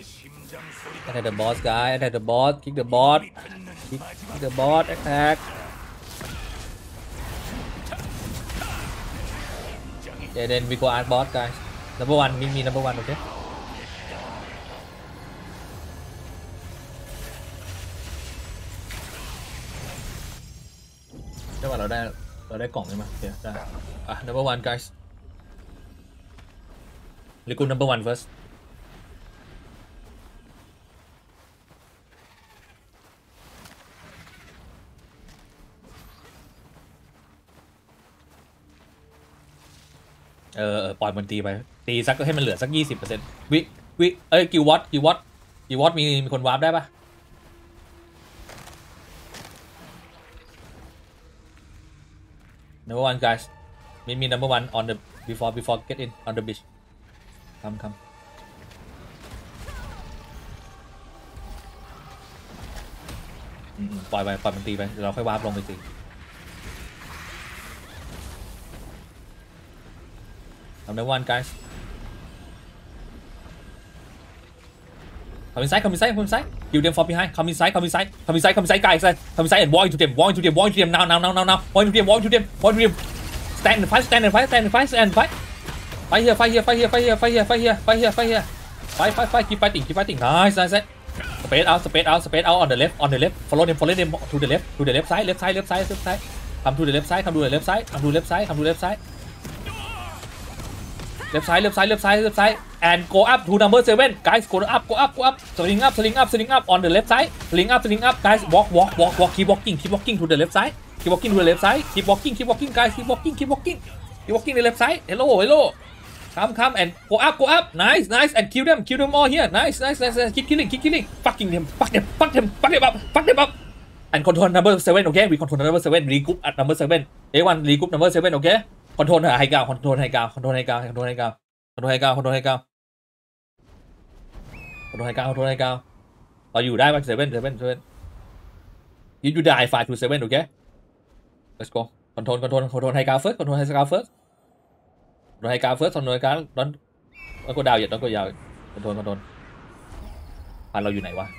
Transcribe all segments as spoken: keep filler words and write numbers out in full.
attack the boss guy attack the boss kick the boss kick, kick the boss attack yeah then we go art boss guys number one me me number one okayถ้าว่าเราได้เราได้กล่องใช่ไหมเดี๋ยวได้อ่ะ number one guys let's go number one firstเออปล่อยมันตีไปตีสักให้มันเหลือสักยี่สิบเปอร์เซ็นต์วิวิเอ้ยกิววอตกิววอตกิววอตมีมีคนวาร์ปได้ปะ number one guys มีมี number one on the before before get in on the beach come come ปล่อยไปปล่อยมันตีไปเดี๋ยวเราค่อยวาร์ปลงไปตีnumber one guys come inside come inside come inside kill them from behind come inside come inside come inside come inside guys come inside and walk into them walk into them walk into them now now now now now walk into them walk into them walk into them stand and fight stand and fight stand and fight stand and fight fight here fight here fight here fight here fight here fight here fight here fight here fight fight fight keep fighting keep fighting nice nice space out space out space out on the left on the left follow them follow them to the left to the left side left side left side left side come to the left side come to the left side come to the left side come to the left side left side left side left side left side and go up to number seven guys go up go up go up sling up sling up sling up on the left side sling up sling up guys walk walk walk walk keep walking keep walking to the left side keep walking to the left side keep walking keep walking guys keep walking keep walking keep walking the left side hello hello come come and go up go up nice nice and kill them kill them all here nice nice nice, nice. keep killing keep killing fucking them fuck them fuck them fuck them up fuck them up and control number seven okay we control number seven regroup at number seven everyone regroup number seven okayคอนโทรลไฮกาวคอนโทรลไฮกาวคอนโทรลไฮกาวคอนโทรลไฮกาวคอนโทรลไฮกาวคอนโทรลไฮกาวคอนโทรลไฮกาวคอนโทรลไฮกาวเราอยู่ได้ป่ะเซเว่นเซเว่นเซเว่นยูยูได้ไฟทูเซเว่นโอเค let's go คอนโทรลคอนโทรลคอนโทรลไฮกาว first คอนโทรลไฮกาว first คอนโทรลไฮกาว first คอนโทรลไฮกาวดอนแล้วก็ดาวอย่าดอนก็ยาวคอนโทรลคอนโทรลพันเราอยู่ไหนวะ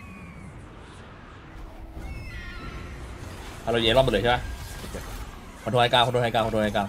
พันเราเยรอบหมดเลยใช่ไหมคอนโทรลไฮกาวคอนโทรลไฮกาวคอนโทรลไฮกาว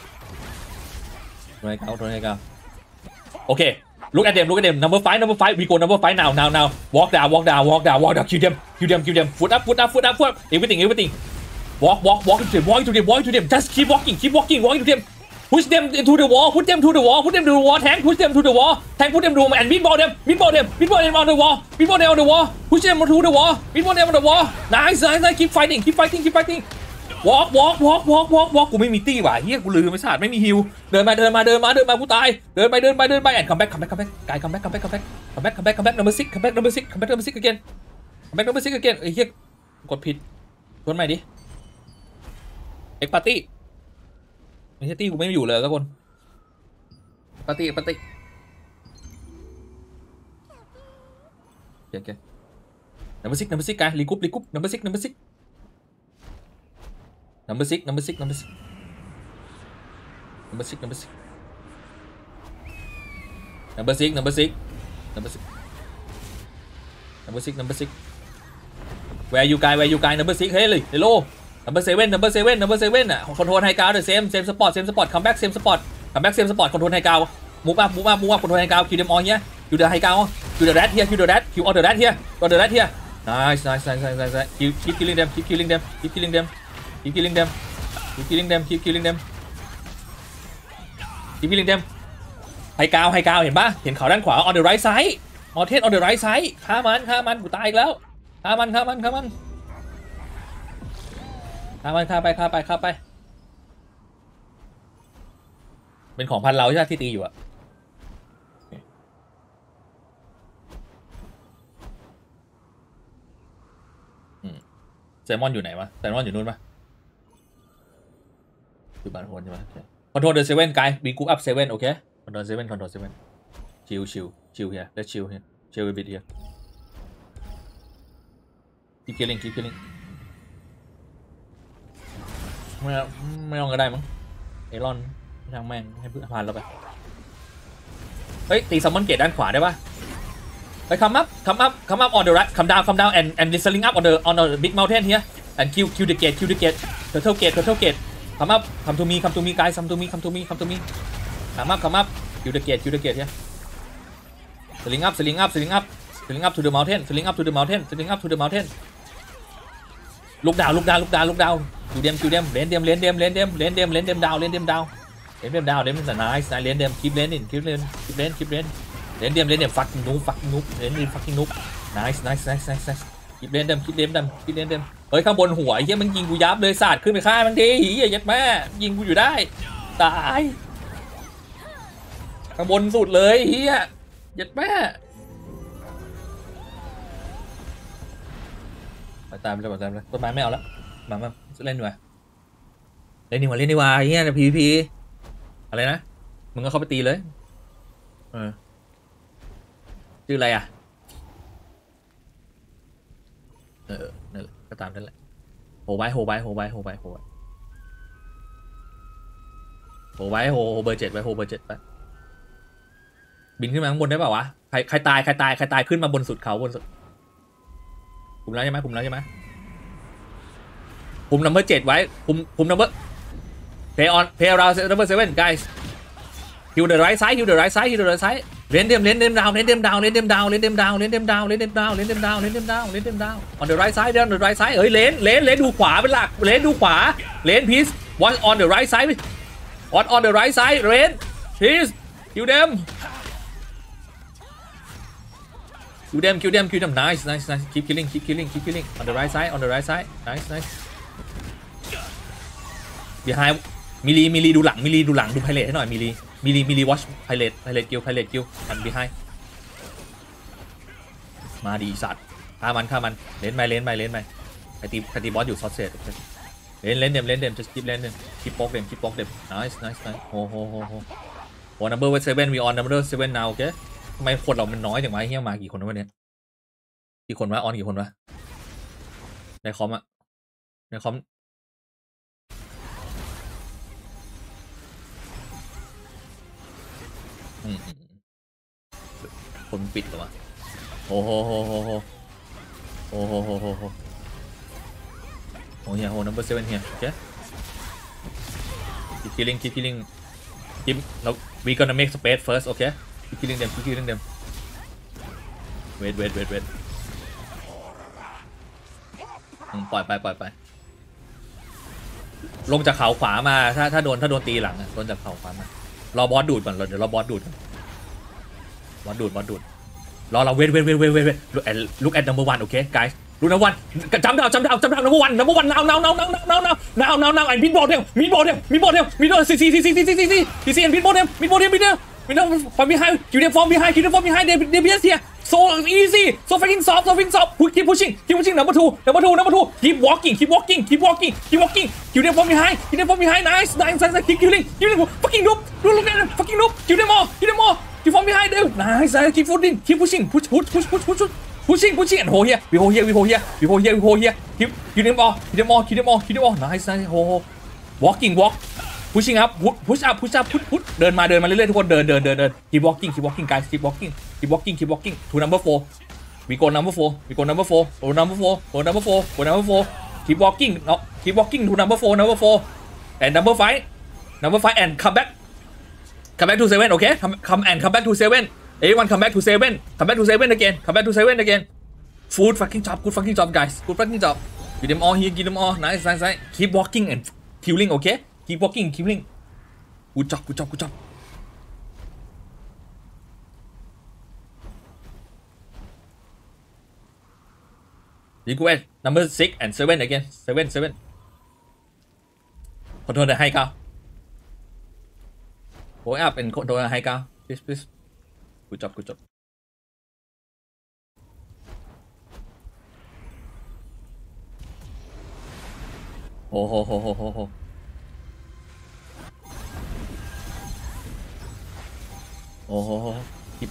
Out, out. Okay, look at them, look at them. Number five, number five. We go number five now, now, now. Walk down, walk down, walk down, walk down. Kill them, kill them, kill them. Foot up, foot up, foot up, foot up. Everything, everything. Walk, walk, walk into them, walk into them, walk into them. Just keep walking, keep walking, walk into them. Push them into the wall, put them to the wall, put them to the wall. Tank, push them to the wall. Tank, put them to the wall and meatball them, meatball them, meatball them on the wall, meatball them on the wall. Push them to the wall, meatball them on the wall. Nice, nice, nice. Keep fighting, keep fighting, keep fighting. walk walk walk walk walk walk กูไม่มีตี้ว่ะเฮียกูลืมไม่สะอาดไม่มีฮิวเดินมาเดินมาเดินมาเดินมากูตายเดินไปเดินไปเดินไปแอนคัมแบ็กคัมแบ็กคัมแบ็กกายคัมแบ็กคัมแบ็กคัมแบ็กคัมแบ็กคัมแบ็กคัมแบ็ก number six คัมแบ็ก number six คัมแบ็ก number six again คัมแบ็ก number six again ไอ้เฮียกดผิดกดใหม่ดิเอ็กปาร์ตี้ไม่ใช่ตี้กูไม่อยู่เลยทุกคนปาร์ตี้ปาร์ตี้โอเค number six number six กายรีกรุ๊ปรีกรุ๊ป number six number six number six number six number six number six number six number six number six number six number six number six where you guys where you guys number six hey hello number seven number seven number seven อ่ะคอนโทรลไฮกราวด์ same same spot same spot come back same spot come back same spot คอนโทรลไฮกราวด์ move up move up move up คอนโทรลไฮกราวด์ kill them all here kill the ไฮกราวด์ kill the rat here kill the rat kill all the rat here all the rat here nice nice nice nice nice keep keep killing them keep killing them keep killing them keep killing them keep killing them keep killing them keep killing them ไฮกราวด์ไฮกราวด์เห็นปะเห็นเขาด้านขวา on the right side on the on the right side ฆ่ามันฆ่ามันกูตายอีกแล้วฆ่ามันฆ่ามันฆ่ามันฆ่ามันฆ่าไปฆ่าไปฆ่าไปเป็นของพันเราใช่ไหมที่ตีอยู่อะแซลมอนอยู่ไหนวะแซลมอนอยู่นู่นปะอยู่บ้านคนใช่ไหมคอนโทรลเดอะเซเว่นไกด์บีกูอัพเซเว่นโอเคคอนโทรลเซเว่นคอนโทรลเซเว่นชิลชิลชิลเฮียเลทชิลเฮียชิลวิบิดเฮียคีคิลลิ่งคีคิลลิ่งไม่ไม่ต้องก็ได้มั้งเอรอนทางแม่งให้เพื่อนพานเราไปเฮ้ยตีซัมมอนเกตด้านขวาได้ปะไป come up come up come up on the right come down come down and and sling up on the on the big mountain here and kill kill the gate kill the gate turtle gate turtle gate come up come to me come to me guys come to me come to me come to me come up come up kill the gate kill the gate here sling up sling up sling up sling up to the mountain sling up to the mountain sling up to the mountain look down look down look down look down kill them kill them lane them lane them lane them lane them lane them down lane them down lane them down lane them nice nice lane them keep laning keep lane keep lane keep lane lane them lane them fucking noob fucking noob lane them fucking noob nice nice nice nice nice keep lane them keep lane them keep lane themเฮ้ยข้างบนหัวไอ้เหี้ยมันยิงกูยับเลยสาดขึ้นไปฆ่ามันดิเหี้ยยัดแม่ยิงกูอยู่ได้ตายข้างบนสุดเลยเหี้ยยัดแม่ไปตามไปเลยไปตามเลยต้นไม้ไม่เอาแล้วมามาเล่นดีกว่าเล่นดีกว่าเล่นดีกว่าเหี้ยพีพีอะไรนะมึงก็เข้าไปตีเลยเออชื่ออะไรอ่ะเออเออก็ตามนั่นแหละโหไว้โหไว้โหไว้โหไว้โหไว้โหไว้โหโหเบอร์เจ็ดไว้โหเบอร์เจ็ดไปบินขึ้นมาข้างบนได้เปล่าวะใครใครตายใครตายใครตายขึ้นมาบนสุดเขาบนสุดคุมแล้วใช่ไหมคุมแล้วใช่ไหมคุมนัมเบอร์เจ็ดไว้คุมคุมนัมเบอร์ play on play around number seven guys heal the right side heal the right side heal the right sideเลนเดมเลนเดมดาวเลนเดมดาวเลนเดมดาวเลนเดมดาวเลนเดมดาวเลนเดมดาวเลนเดมดาวเลนเดมดาวเลนเดมดาว on the right side on the right side เอ้ยเลนเลนเลนดูขวาเป็นหลักเลนดูขวาเลน please watch on the right side on on the right side เลน please kill them kill them kill them kill them nice nice nice keep killing keep killing keep killing on the right side on the right side nice nice behind มิลีมิลีดูหลังมิลีดูหลังดูไพเรตให้หน่อยมิลีมิลีมิลี watch ไพเรตไพเรตกิลไพเรตกิลอัน behind มาดีสัตว์ฆ่ามันฆ่ามันเลนไปเลนไปเลนไปไอตีไอตีบอสอยู่ซอสเซตเลนเลนเดมเลนเดม just keep เลนเดม keep poke เดม keep poke เดม nice nice nice โอ้โหโหโหโอ้ number seven we on number seven now โอเคทำไมคนเรามันน้อยจังวะเฮียมากี่คนวะเนี่ยกี่คนวะ on กี่คนวะในคอมอะในคอมคนปิดเหรอวะโอ้โหโหโหโหโอ้โหโหโหโหโอ้ยโห number seven here okay keep killing keep killing keep no we gonna make space first okay keep killing them keep killing them wait wait wait wait ปล่อยไปปล่อยไปลงจากเขาขวามาถ้าถ้าโดนถ้าโดนตีหลังอะโดนจากเขาขวามารอบอสดูดก่อนเดี๋ยวรอบอสดูดบอสดูดบอสดูดรอเราเวทเวทเวทเวทเวท look at number one okay guys look number one จำดาวจำดาวจำดาว number one number one now now now now now now now now now and pinball them pinball them pinball them pinball see see see see see see see see see and pinball them pinball them pinball pinball from behind keep them from behind keep them from behind they they be here so easy so fucking soft so fucking soft keep pushing keep pushing number two number two number two keep walking keep walking keep walking keep walking keep them from behind keep them from behind nice nice nice keep killing keep them fucking noob look at them fucking noob kill them all kill them all keep from behind them nice nice keep pushing keep pushing push push push push push pushing pushing and hold here we hold here we hold here we hold here we hold here keep keep them all keep them all keep them all keep them all nice nice hold walking walk pushing up push up push up push push เดินมาเดินมาเรื่อยๆทุกคนเดินเดินเดินเดิน keep walking keep walking guys keep walking keep walking keep walking to number four we go number four we go number four go number four go number four go number four keep walking no keep walking to number four number four and number five number five and come back come back to seven okay come come and come back to seven everyone come back to seven come back to seven again come back to seven again food fucking job good fucking job guys good fucking job give them all here give them all nice nice nice keep walking and killing okay keep walking killing good job good job good job you go at number six and seven again seven seven control the high cow go up and control the high cow please please good job good job ho ho ho ho ho ho oh ho ho keep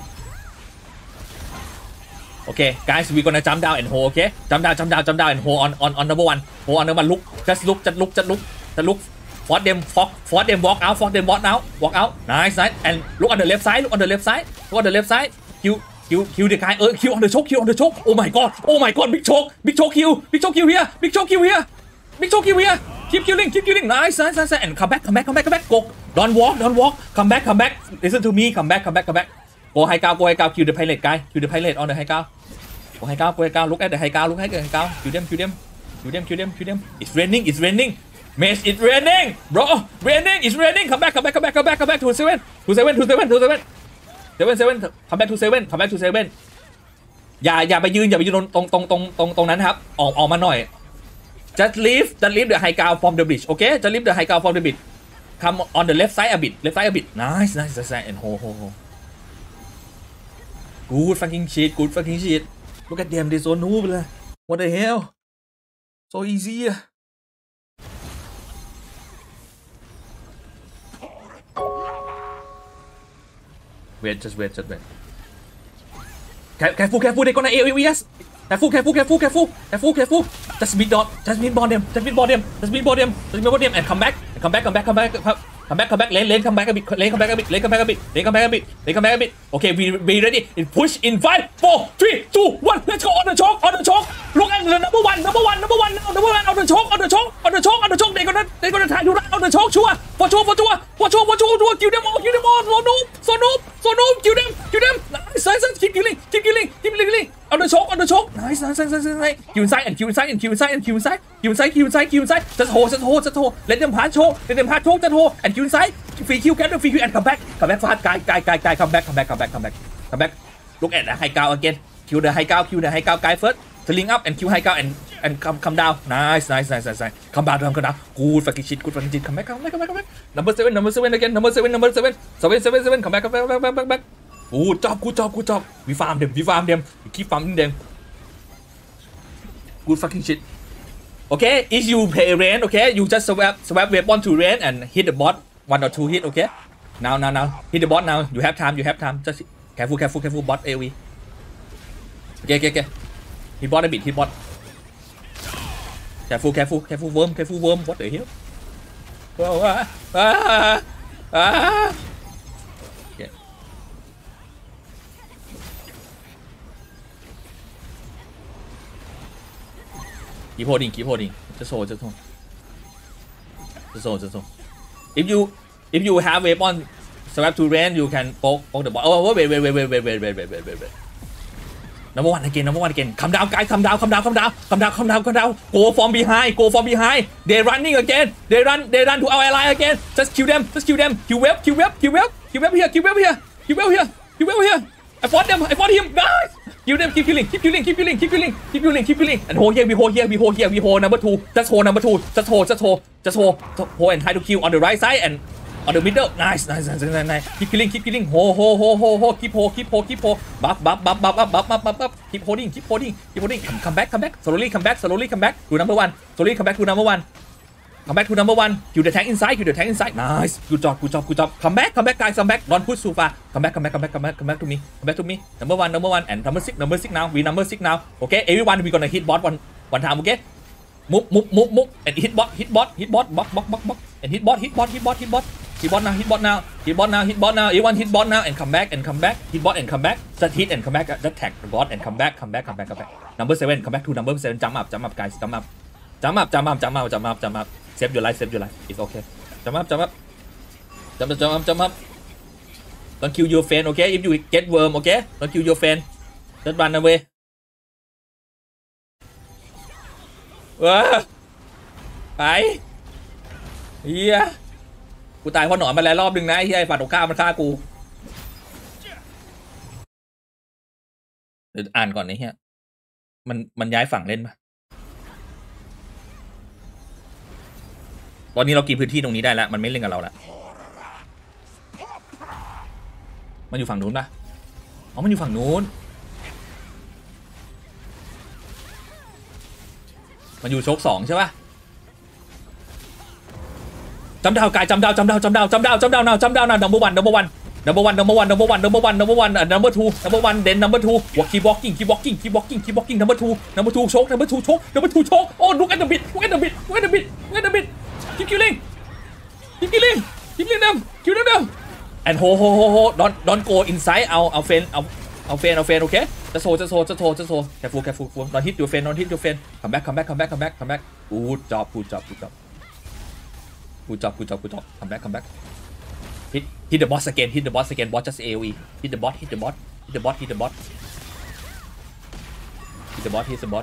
okay guys we gonna jump down and hold okay jump down jump down jump down and hold on on on number one hold on number one look just look just look just look just look force them force force them walk out force them walk out walk out nice nice and look on the left side look on the left side look on the left side kill kill kill the guy เออ kill on the choke kill on the choke oh my god oh my god big choke big choke kill big choke kill here big choke kill here big choke kill here keep killing keep killing nice nice nice and come back come back come back come back go don't walk don't walk come back come back listen to me come back come back come back go high ground go high ground kill the pilot guy kill the pilot on the high ground go high ground go high ground look at the high ground look at the high ground kill them kill them kill them kill them kill them it's raining it's raining Mate, it's raining bro raining it's raining come back come back come back come back come back to seven to seven to seven to seven seven seven come back to seven come back to seven อย่าอย่าไปยืนอย่าไปยืนตรงตรงตรงตรงตรงนั้นครับออกออกมาหน่อย just leave just leave the high ground from the bridge okay just leave the high ground from the bridge come on the left side a bit left side a bit nice nice nice and ho ho ho good fucking shit good fucking shit look at them they so noob เลย what the hell so easy wait just wait just wait careful careful they gonna A O E us careful careful careful careful careful careful just mid dot just mid bomb them just mid bomb them just mid bomb them just mid bomb them and come back and come back come back come back come back come back lane lane come back a bit lane come back a bit lane come back a bit lane come back a bit lane come back a bit okay we be ready in push in five four three two one let's go on the choke on the choke look at the number one number one number one now number one on the choke on the choke on the choke on the choke they gonna they gonna try to run on the choke sure for sure for sure for sure for sure for sure kill them all kill them all so noob so noob so noob kill them kill them nice nice keep killing keep killing keep killing on the choke on the choke nice nice nice nice nice kill inside and kill inside and kill inside and kill inside kill inside kill inside kill inside just hold just hold just hold let them pass choke let them pass choke just hold and kill inside free kill get the free kill and come back come back fast guy guy guy guy come back come back come back come back come back look at the high ground again kill the high ground kill the high ground guy first filling up and kill high ground and and come come down nice nice nice nice nice come down come down good fucking shit good fucking shit come back come back come back come back number seven number seven again number seven number seven seven seven seven come back come back come back come back good job good job good job we farm them we farm them we keep farming them good fucking shit okay if you play rain okay you just swap swap weapon to rain and hit the bot one or two hit okay now now now hit the bot now you have time you have time just careful careful careful bot A O E okay okay okay hit bot a bit hit bot careful careful careful worm careful worm what the hell oh, ah, ah, ah. Okay. keep holding keep holding just hold just hold just hold just hold if you if you have weapon swap to rain you can poke poke the bot oh wait wait wait wait wait wait wait wait wait wait wait number one again number one again come down guys come down come down come down come down come down come down go from behind go from behind they running again they run they run to our ally again just kill them just kill them kill web kill web kill web kill web here kill web here kill web here kill web here I fought them I fought him guys kill them keep killing keep killing keep killing keep killing keep killing keep killing and hold here we hold here we hold here we hold number two just hold number two just hold just hold just hold hold and try to kill on the right side and on the middle nice nice nice nice nice keep killing keep killing hold hold hold hold hold keep hold keep hold keep hold buff buff buff buff buff buff buff buff buff keep holding keep holding keep holding come come back come back slowly come back slowly come back to number one slowly come back to number one come back to number one kill the tank inside kill the tank inside nice good job good job good job come back come back guys come back don't push too far come back come back come back come back come back to me come back to me number one number one and number six number six now we number six now okay everyone we gonna hit bot one one time okay move move move move and hit bot hit bot hit bot box box box box and hit bot hit bot hit bot hit bot hit bot now hit bot now hit bot now hit bot now everyone hit bot now and come back and come back hit bot and come back just hit and come back just tag the bot and come back come back come back come back number seven come back to number seven jump up jump up guys jump up jump up jump up jump up jump up jump up save your life save your life it's okay jump up jump up jump up jump up jump up don't kill your fan okay if you get worm okay don't kill your fan just run away ว้าไปเฮียกูตายเพราะหนอนมาแล้วรอบนึงนะไอ้เฮียไอ้ฝ่ายตรงข้ามมันฆ่ากูเดี๋ยวอ่านก่อนนะเฮียมันมันย้ายฝั่งเล่นปะตอนนี้เรากินพื้นที่ตรงนี้ได้แล้วมันไม่เล่นกับเราแล้วมันอยู่ฝั่งนู้นปะอ๋อมันอยู่ฝั่งนู้นมันอยู่โชคสองใช่ปะจำดาวกายจำดาวจำดาวจำดาวจำดาวจำดาวนาจำดาวนา number one number one number one number one number one number one number one number two number one then number two walk keep walking keep walking keep walking keep walking number two number two choke number two choke number two choke oh look at the bit look at the bit look at the bit look at the bit keep killing keep killing keep killing them kill them them and hold hold hold hold don't don't go inside เอาเอาเฟนเอาเอาเฟนเอาเฟนโอเคจะโซจะโซจะโซจะโซแคฟูแคฟูฟูนอนฮิตอยู่เฟนนอนฮิตอยู่เฟนคัมแบ็กคัมแบ็กคัมแบ็กคัมแบ็กคัมแบ็กกูจอบกูจอบกูจอบกูจอบกูจอบกูจอบคัมแบ็กคัมแบ็ก hit hit the boss again hit the boss again boss just A O E hit the boss hit the boss hit the boss hit the boss hit the boss hit the boss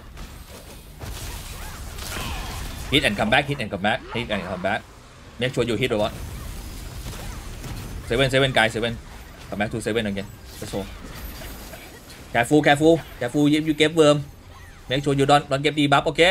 hit and come back hit and come back hit and come back make sure you hit the boss seven seven guys seven come back to seven again just so careful careful careful if you get worm make sure you don't don't get debuff okay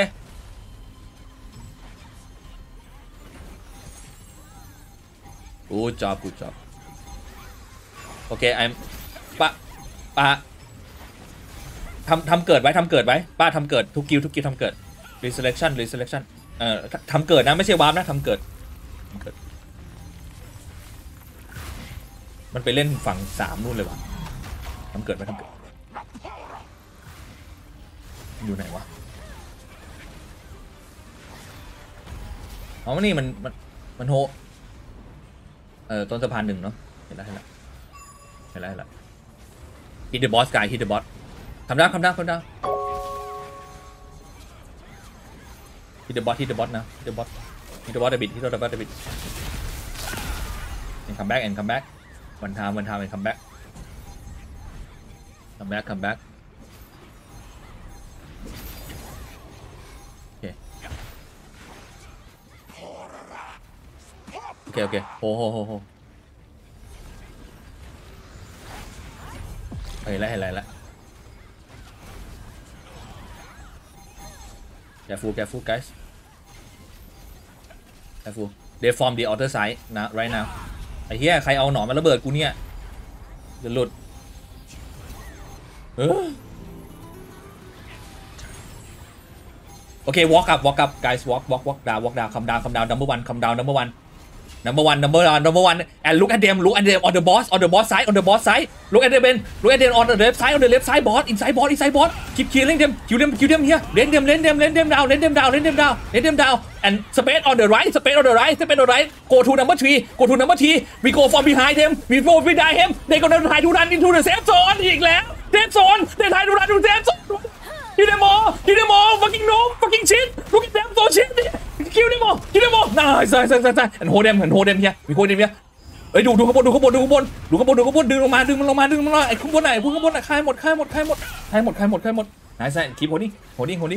good job good job okay I'm ป้าป้าทำทำเกิดไว้ทำเกิดไว้ป้าทำเกิดทุกกิวทุกกิวทำเกิด reselection reselection เอ่อทำเกิดนะไม่ใช่วาร์ปนะทำเกิดมันไปเล่นฝั่งสามนู่นเลยวะทำเกิดไปทำเกิดอยู่ไหนวะอ๋อนี่มันมันมันโฮเอ่อต้นสะพานหนึ่งเนาะเห็นแล้วเห็นแล้วเห็นแล้วเห็นแล้ว hit the boss guy hit the boss ทำได้ทำได้ทำได้ hit the boss hit the boss นะ hit the boss hit the boss a bit hit the boss a bit and come back and come back one time one time and come back come back come back okay okay okay ho ho ho ho เห็นแล้วเห็นแล้ว careful careful guys careful they form the other side now right now ไอ้เหี้ยใครเอาหนอนมาระเบิดกูเนี่ยจะหลุดเออโอเค walk up walk up guys walk walk walk down walk down come down come down number one come down number one number one number one number one and look at them look at them on the boss on the boss side on the boss side look at them look at them on the left side on the left side boss inside boss inside boss keep killing them kill them kill them here let them let them let them down let them down let them down let them down and space on the right space on the right space on the right go to number three go to number three we go from behind them we go behind him they gonna try to run into the safe zone อีกแล้ว safe zone they try to run into safe zone kill them all kill them all fucking no fucking shit look at them so shit kill them all kill them all nice nice nice nice and hold them and hold them here we hold them here เอ้ยดูดูข้างบนดูข้างบนดูข้างบนดูข้างบนดูข้างบนดึงลงมาดึงมันลงมาดึงมันลงมาไอ้ข้างบนไหนข้างบนไหนคายหมดคายหมดคายหมดคายหมดคายหมดคายหมด nice nice keep holding holding holding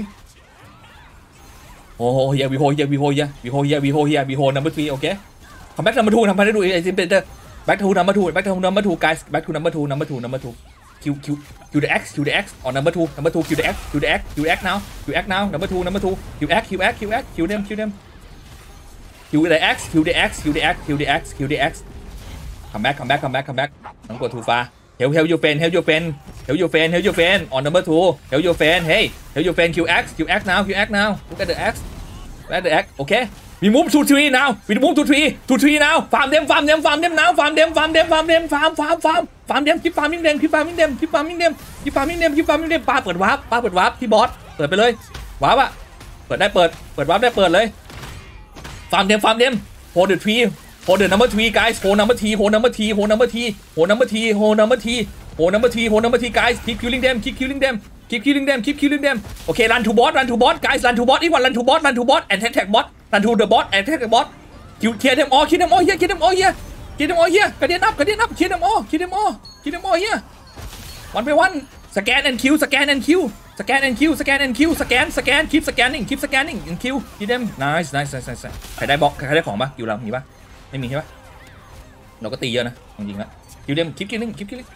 oh oh yeah we hold here we hold here we hold here we hold here we hold number three okay come back number two ทำไปได้ดูไอ้ซิมเปอร์ back to number two back to number two guys back to number two number two number two Q Q Q the X Q the X on number two number two Q the X Q the X Q X now Q X now number two number two Q X Q X Q X Q them Q them Q the X Q the X Q the X Q the X Q the X come back come back come back come back don't go too far help help your friend help your friend help your friend help your friend on number two help your friend hey help your friend Q X Q X now Q X now look at the X look at the X okay we move to three now we move to three to three now farm them farm them farm them now farm them farm them farm them farm farm farm farm them keep farming them keep farming them keep farming them keep farming them keep farming them ป้าเปิดวาร์ปป้าเปิดวาร์ปที่บอสเปิดไปเลยวาร์ปอะเปิดได้เปิดเปิดวาร์ปได้เปิดเลย farm them farm them hold the tree hold the number three guys hold number three hold number three hold number three hold number three hold number three hold number three hold number three guys keep killing them keep killing them keep killing them keep killing them okay run to boss run to boss guys run to boss everyone run to boss run to boss and attack attack boss run to the boss and attack the boss kill kill them all kill them all here kill them all here kill them all here กระเด็น up กระเด็น up kill them all kill them all kill them all here one by one scan and kill scan and kill scan and kill scan and kill scan scan keep scanning keep scanning and kill kill them nice nice nice nice ใครได้บล็อกใครได้ของปะอยู่แล้วมีปะไม่มีใช่ปะเราก็ตีเยอะนะจริงๆแล้ว kill them keep killing keep killing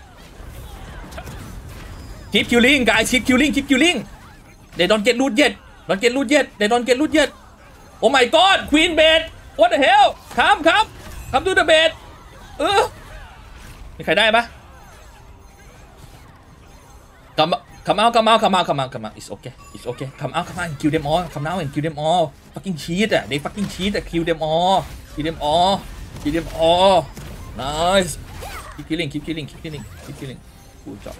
keep killing guys keep killing keep killing they don't get loot yet don't get loot yet they don't get loot yet oh my god queen bed what the hell come come come to the bed เออมีใครได้ปะ come come out come out come out come out come out it's okay it's okay come out come out and kill them all come out and kill them all fucking cheat อ่ะ they fucking cheat อ่ะ kill them all kill them all kill them all nice keep killing keep killing keep killing keep killing good job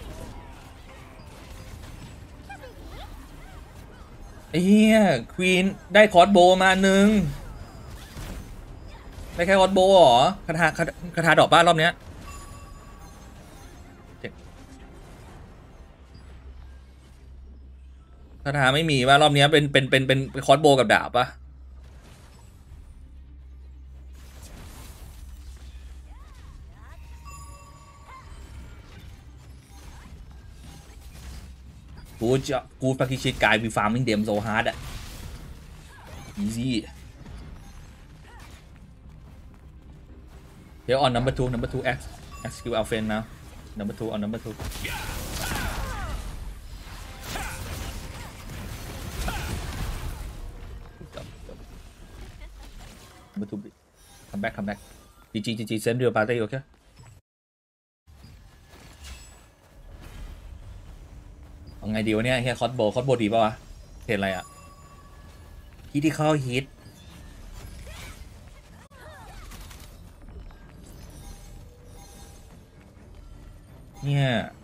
ไอ้เหี้ยควีนได้คอร์สโบมาหนึ่งได้แค่คอร์สโบเหรอคาถาคาถาดอกบ้านรอบเนี้ยคาถาไม่มีว่ารอบนี้เป็นเป็นเป็นเป็นคอร์สโบกับดาบปะกูจะกูฟักกิ้งชิตกายวีฟาร์มมิ่งเดมโซฮาร์ดอะ easy here on number two number two x x skill alphen now number two on number two number two come back come back gg gg send your party okay เอาไงดีวะเนี่ยเฮียคอสโบคอสโบดีป่าวะเห็นอะไรอ่ะฮิตที่เข้าฮิตเนี่ย